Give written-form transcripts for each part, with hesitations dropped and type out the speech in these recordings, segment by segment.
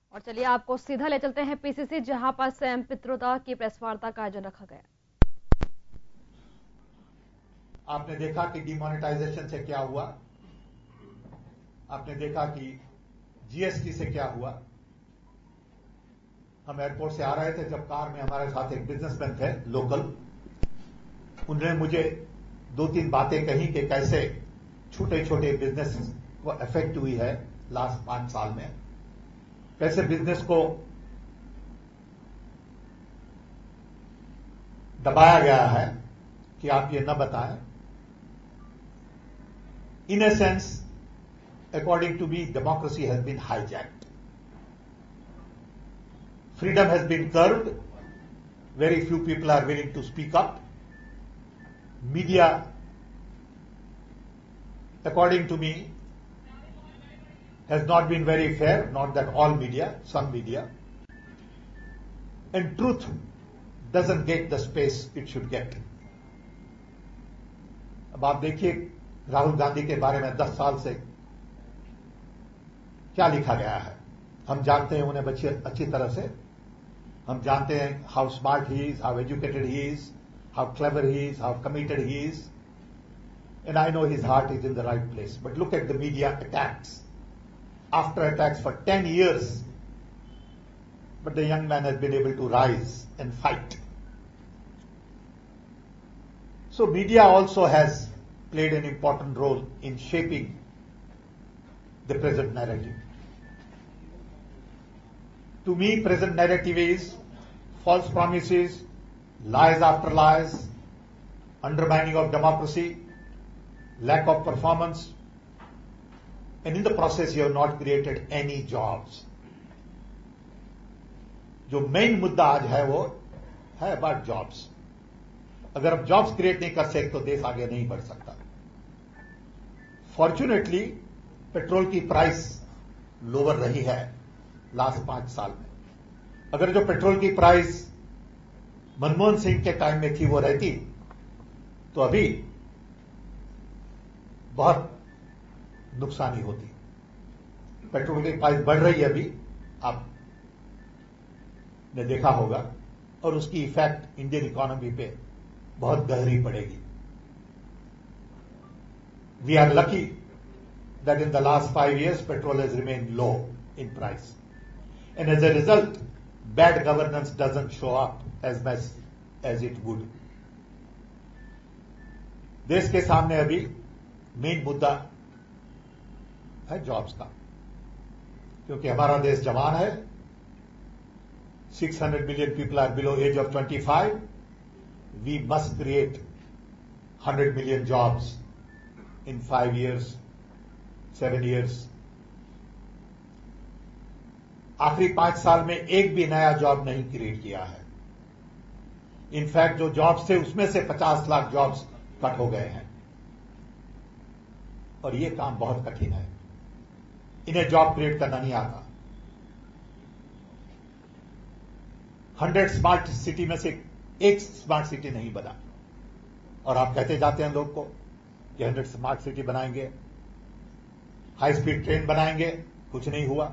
और चलिए आपको सीधा ले चलते हैं पीसीसी, जहां पर सैम पित्रोदा की प्रेस वार्ता का आयोजन रखा गया। आपने देखा कि डिमोनेटाइजेशन से क्या हुआ, आपने देखा कि जीएसटी से क्या हुआ। हम एयरपोर्ट से आ रहे थे, जब कार में हमारे साथ एक बिजनेसमैन थे लोकल, उन्होंने मुझे 2-3 बातें कही कि कैसे छोटे छोटे बिजनेस को इफेक्ट हुई है लास्ट 5 साल में, कैसे बिजनेस को दबाया गया है कि आप ये न बताएं। In a sense, according to me, democracy has been hijacked. Freedom has been curbed. Very few people are willing to speak up. Media, according to me, has not been very fair. Not that all media, some media. And truth doesn't get the space it should get. अब आप देखिए राहुल गांधी के बारे में 10 साल से क्या लिखा गया है। हम जानते हैं उन्हें अच्छी तरह से, हम जानते हैं how smart he is, how educated he is, how clever he is, how committed he is, and I know his heart is in the right place. But look at the media attacks, after attacks for 10 years, but the young man has been able to rise and fight. So media also has played an important role in shaping the present narrative. To me, present narrative is false promises, lies after lies, undermining of democracy, lack of performance, and in the process you have not created any jobs. जो main मुद्दा आज है वो है about jobs. अगर हम jobs create नहीं कर सकते तो देश आगे नहीं बढ़ सकता। फॉर्चुनेटली पेट्रोल की प्राइस लोअर रही है लास्ट 5 साल में। अगर जो पेट्रोल की प्राइस मनमोहन सिंह के टाइम में थी वो रहती तो अभी बहुत नुकसानी होती। पेट्रोल की प्राइस बढ़ रही है अभी, आपने देखा होगा, और उसकी इफेक्ट इंडियन इकोनॉमी पे बहुत गहरी पड़ेगी। We are lucky that in the last 5 years petrol has remained low in price, and as a result bad governance doesn't show up as much as it would. देश के सामने अभी main मुद्दा है जॉब्स का, क्योंकि हमारा देश जवान है। 600 million people are below age of 25. We must create 100 million jobs in 5 years, 7 years. आखिरी 5 साल में एक भी नया जॉब नहीं क्रिएट किया है। इनफैक्ट जो जॉब्स थे उसमें से 50 लाख जॉब्स कट हो गए हैं, और ये काम बहुत कठिन है। इन्हें जॉब क्रिएट करना नहीं आता। 100 स्मार्ट सिटी में से एक स्मार्ट सिटी नहीं बना, और आप कहते जाते हैं लोग को कि 100 स्मार्ट सिटी बनाएंगे, हाई स्पीड ट्रेन बनाएंगे, कुछ नहीं हुआ।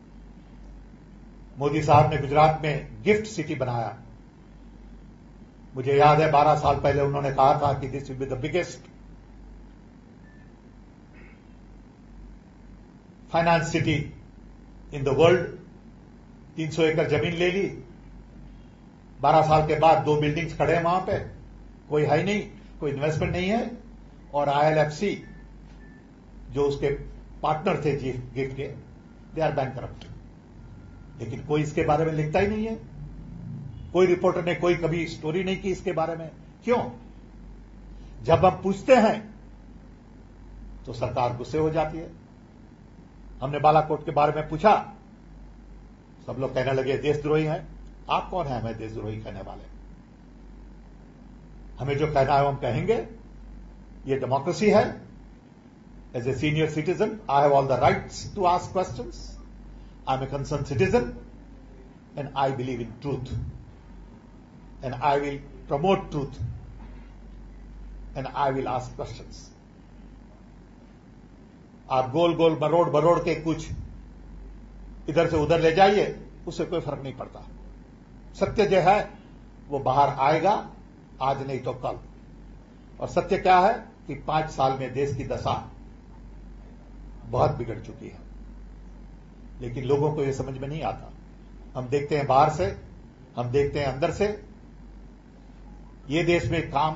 मोदी साहब ने गुजरात में गिफ्ट सिटी बनाया। मुझे याद है 12 साल पहले उन्होंने कहा था कि this will be the biggest finance city in the world. 300 एकड़ जमीन ले ली। 12 साल के बाद 2 बिल्डिंग्स खड़े हैं वहां पे, कोई है ही नहीं, कोई इन्वेस्टमेंट नहीं है, और ILFC जो उसके पार्टनर थे गिफ्ट के, दे आर बैंकरप्ट। लेकिन कोई इसके बारे में लिखता ही नहीं है। कोई रिपोर्टर ने कोई कभी स्टोरी नहीं की इसके बारे में। क्यों? जब हम पूछते हैं तो सरकार गुस्से हो जाती है। हमने बालाकोट के बारे में पूछा, सब लोग कहने लगे देशद्रोही हैं। आप कौन है हमें देशद्रोही कहने वाले? हमें जो कहना है हम कहेंगे। ये डेमोक्रेसी है। As a senior citizen, I have all the rights to ask questions. I'm a concerned citizen, and I believe in truth, and I will promote truth, and I will ask questions. आप गोल गोल बरोड़ बरोड़ के कुछ इधर से उधर ले जाइए, उससे कोई फर्क नहीं पड़ता। सत्य जो है वो बाहर आएगा, आज नहीं तो कल। और सत्य क्या है कि 5 साल में देश की दशा बहुत बिगड़ चुकी है, लेकिन लोगों को यह समझ में नहीं आता। हम देखते हैं बाहर से, हम देखते हैं अंदर से। ये देश में काम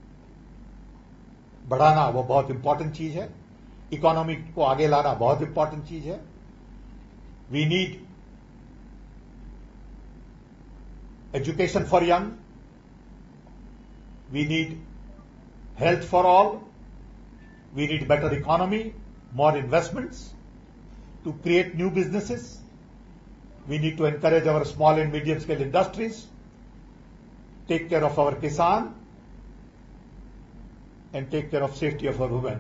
बढ़ाना वो बहुत इंपॉर्टेंट चीज है, इकोनॉमी को आगे लाना बहुत इंपॉर्टेंट चीज है। We need education for young, we need health for all, we need better economy, more investments to create new businesses. We need to encourage our small and medium scale industries, take care of our kisan, and take care of safety of our women.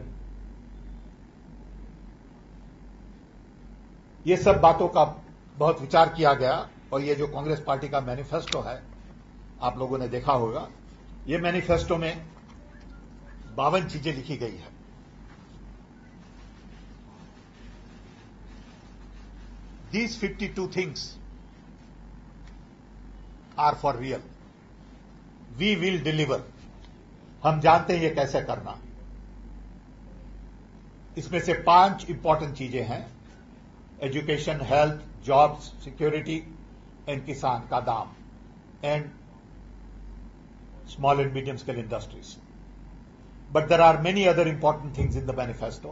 ये सब बातों का बहुत विचार किया गया और ये जो कांग्रेस पार्टी का मैनिफेस्टो है, आप लोगों ने देखा होगा। ये मैनिफेस्टो में 52 चीजें लिखी गई है। These 52 things are for real. We will deliver. हम जानते हैं ये कैसे करना। इसमें से 5 इंपॉर्टेंट चीजें हैं: education, health, jobs, security and किसान का दाम and small and medium scale industries. But there are many other important things in the manifesto.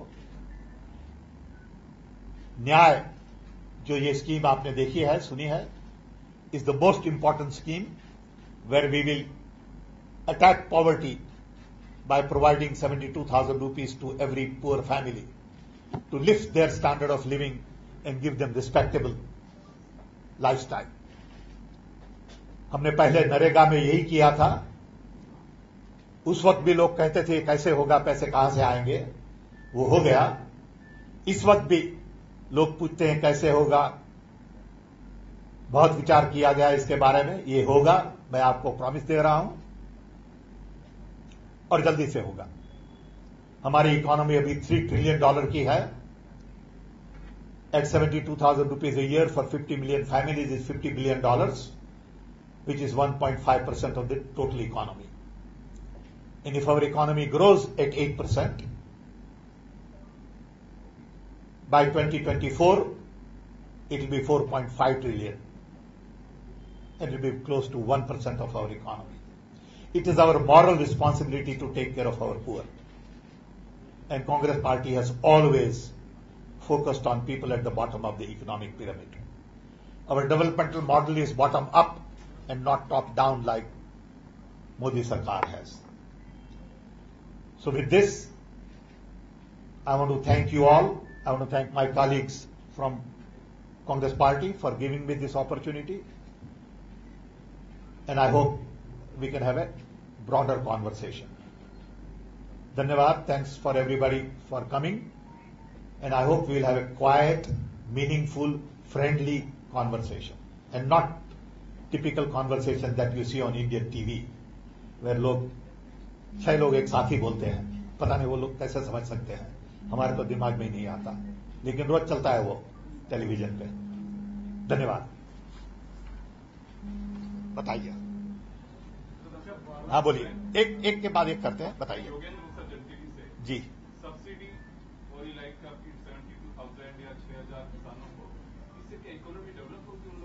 न्याय, जो ये स्कीम आपने देखी है, सुनी है, is the most important scheme where we will attack poverty by providing 72,000 rupees to every poor family to lift their standard of living and give them respectable lifestyle. हमने पहले नरेगा में यही किया था। उस वक्त भी लोग कहते थे कैसे होगा, पैसे कहां से आएंगे, वो हो गया। इस वक्त भी लोग पूछते हैं कैसे होगा, बहुत विचार किया गया इसके बारे में, ये होगा, मैं आपको प्रॉमिस दे रहा हूं और जल्दी से होगा। हमारी इकोनॉमी अभी $3 ट्रिलियन की है। At 72,000 rupees a year for 50 million families is $50 billion, which is 1.5% of the total economy. And if our economy grows at 8%, by 2024, it will be 4.5 trillion. And it will be close to 1% of our economy. It is our moral responsibility to take care of our poor. And Congress Party has always focused on people at the bottom of the economic pyramid. Our developmental model is bottom up and not top down like Modi Sarkar has. So with this, I want to thank you all. I want to thank my colleagues from Congress Party for giving me this opportunity. And I hope we can have a broader conversation. Dhanyavad. Thanks for everybody for coming. And I hope we will have a quiet, meaningful, friendly conversation. And not typical conversation that you see on Indian TV, where लोग 6 लोग एक साथ ही बोलते हैं। पता नहीं वो लोग कैसे समझ सकते हैं, हमारे तो दिमाग में ही नहीं आता, लेकिन रोज चलता है वो टेलीविजन पे। धन्यवाद। बताइए। हाँ बोलिए, एक के बाद एक करते हैं, बताइए। जी। सब्सिडी और लाइक 72,000 या 6,000 किसानों को, इससे क्या इकोनॉमी डेवलप होगी?